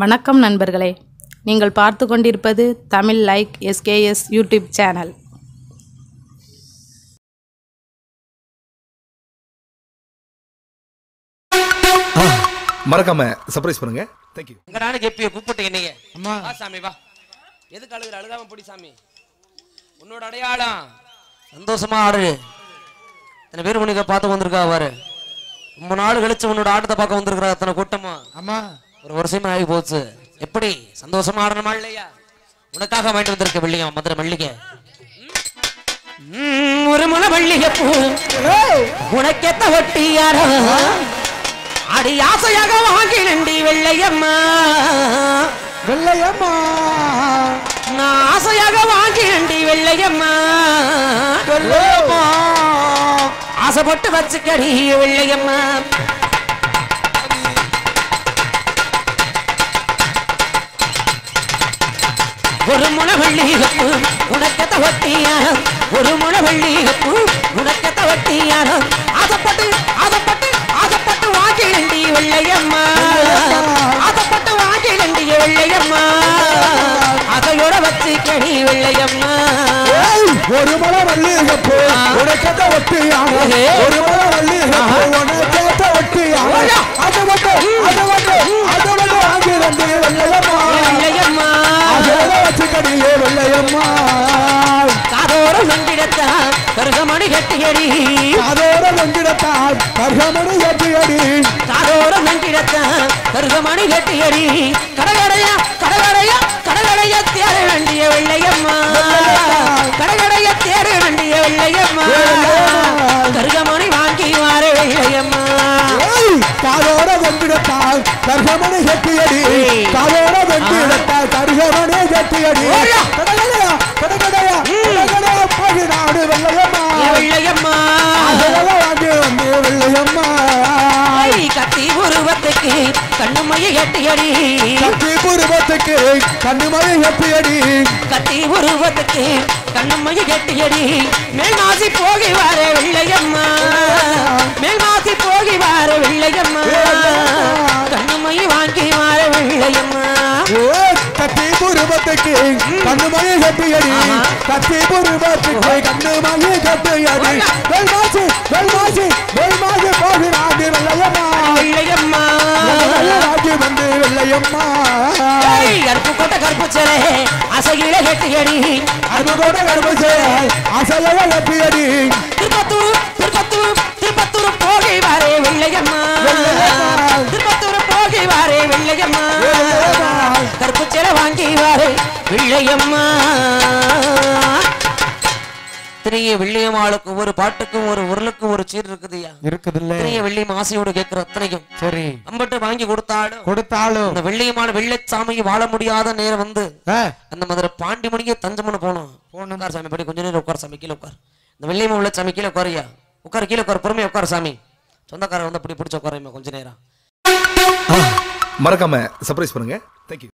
வணக்கம் நண்பர்களே, நீங்கள் பார்த்து கொண்டிருப்பது Tamil like SKS YouTube channel. மறக்காம சர்ப்ரைஸ் பண்ணுங்க. தேங்க்யூ. எங்க நானுக்கு எப்பயோ கூப்பிட்டீங்க நீங்க. அம்மா வா சாமி வா. எதுக்கு அழுகுற? அழுகாம போடி சாமி. உன்னோட அடையாளம் சந்தோஷமா ஆடு. இத்தனை பேர் உனக்கு பார்த்து வந்திருக்கா பாரு. ரொம்ப நாள் கழிச்சு உன்னோட ஆட்டத்தை பார்க்க வந்திருக்கிறா அத்தனை கூட்டமா. அம்மா ஒரு வருஷமே ஆகி போச்சு. எப்படி சந்தோஷமா ஆடணுமா இல்லையா? உனக்காக வாங்கிட்டு வந்திருக்க வெள்ளியம் மதுரை மல்லிகை. ஒரு முளை மல்லிகை பூ உனக்கெத்த ஒட்டியாரோ அடி ஆசையாக வாங்கி நண்டி வெள்ளையம்மா வெள்ளையம்மா நான் ஆசையாக வாங்கி நண்டி வெள்ளையம்மா வெள்ளையம்மா ஆசைப்பட்டு வச்சுக்கடி வெள்ளையம்மா. ஒரு முளை மல்லிகைப்பூ உனக்கெத்த ஒட்டியாரோ ஒரு முளை மல்லிகைப்பூ உனக்கெத்த ஒட்டியாரோ ஆசைப்பட்டு ஆசைப்பட்டு ஆசைப்பட்டு வாங்கி நண்டி வெள்ளையம்மா ஆசைப்பட்டு வாங்கி நண்டி வெள்ளையம்மா அதையோட வச்சுக்கடி வெள்ளையம்மா. ஒரு மலை மல்லிகைப்பூ உனக்கெத்த ஒட்டியாரோ ஒரு மலை மல்லிகைப்பூ உனக்கெத்த ஒட்டியாரோ அதை மட்டும் வாங்கி ரெண்டு வெள்ளையம்மா வெள்ளையம்மா அதோட வச்சுக்கடியே வெள்ளையம்மா காதோர வெங்கிடத்தா கருகமணி கட்டியடி அதோட வெங்கிடத்தால் கர்கமணி கட்டியடி காதோர வெங்கிடத்தா கருகமணி கட்டியடி கடகடையா கடகடையா கடகடைய தேர வேண்டிய வெள்ளையம்மா கடகடைய தேர வேண்டிய வெள்ளையம்மா கருகமணி வாங்கி வார வெள்ளையம்மா. காதோட வெங்கிடத்தால் கர்கமணி கட்டியடி காதோட வெங்கிடத்தால் கர்கமணி கட்டியடி கடகடையா கடகடையா கடகடையா போய் நாடு வெள்ளையம்மா வெள்ளையம்மா அதெல்லாம் வாங்கி வந்து வெள்ளையம்மா கத்தி உருவத்துக்கு கண்ணுமைய எட்டியடி கத்தி பூர்வத்துக்கு கண்ணுமணி கட்டியடி கத்தி உருவத்துக்கு கண்ணுமைய எட்டியடி மேல்மாசி போகி வார வெள்ளையம்மா மேல்மாசி போகி வார வெள்ளையம்மா கண்ணுமைய வாங்கி வார வெள்ளையம்மா. கத்தி பூர்வத்துக்கு கண்ணுமணி கட்டியடி கத்தி பூர்வத்துக்கு கண்ணுமணி கட்டியடி வெள்மாசி வெள்மாசி வெள்மாசி போகி நாடு வெள்ளையம்மா வெள்ளையம்மா ராஜி வந்து வெள்ளையம்மா கருப்பு கொட்ட கருப்பு சரே அசையில கட்டியடி அது கூட கரும்பு அசைய கட்டியடி திருப்பத்தூர் திருப்பத்தூர் திருப்பத்தூர் போகி வாரே வெள்ளையம்மா திருப்பத்தூர் போகி வாரே வெள்ளையம்மா கருப்பு சில வாங்கி வாரே வெள்ளையம்மா. திரிய வெள்ளியம்மாளுக்கு ஒரு பாட்டுக்கும் ஒரு உருளுக்கும் ஒரு சீர் இருக்குதுயா இருக்குதுல்ல திரிய வெள்ளியம் ஆசையோடு கேட்கிற அத்தனைக்கும் சரி அம்பட்டு வாங்கி கொடுத்தாலும் அந்த வெள்ளியம்மான வெள்ளைச்சாமிக்கு வாழ முடியாத நேரம் வந்து அந்த மதுரை பாண்டிமணிக்கு தஞ்சமனு போனோம் உட்கார் சாமி படி கொஞ்ச நேரம் உட்கார் சாமி கீழே உட்கார் இந்த வெள்ளியம்மா உள்ள சாமி கீழே உட்காரியா உட்கார் கீழே உட்கார் பொறுமையா உட்கார் சாமி சொந்தக்காரன் வந்து அப்படி பிடிச்ச உட்காரையுமா கொஞ்ச நேரம். மறக்காம சர்ப்ரைஸ் பண்ணுங்க. தேங்க்யூ.